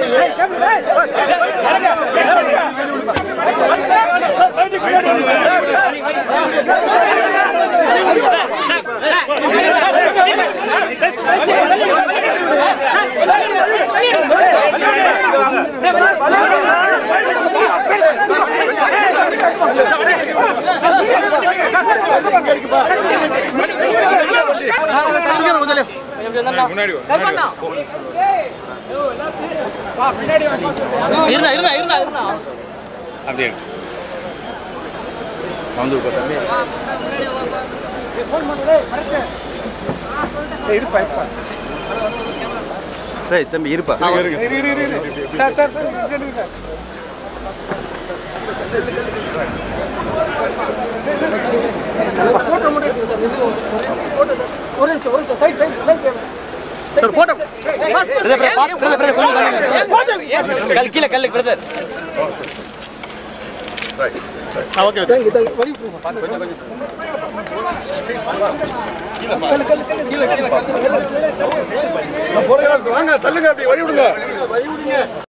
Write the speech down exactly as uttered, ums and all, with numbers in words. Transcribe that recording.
இருடா இருடா இருடா இருடா அப்படியே வந்து உட்கார்ந்து ஃபோன் பண்ணு டேய் கரெக்ட் ஏய் இருப்பா இருப்பா டேய் தம்பி இருப்பா இரு இரு இரு சார் சார் சார் இங்க சார் போட்டோ மட்டும் எடுங்க சார் போட்டோ ஒரு நிமிஷம் ஒரு நிமிஷம் side side line sir photo brother brother brother photo கல் கீழ கல் பிரதர் ரைட் ஆ okay thank you thank you வரி கொஞ்சம் கொஞ்சம் கல் கல் கீழ கீழ போறீங்க வாங்க தள்ளுங்க அப்படி வரி விடுங்க வரி விடுங்க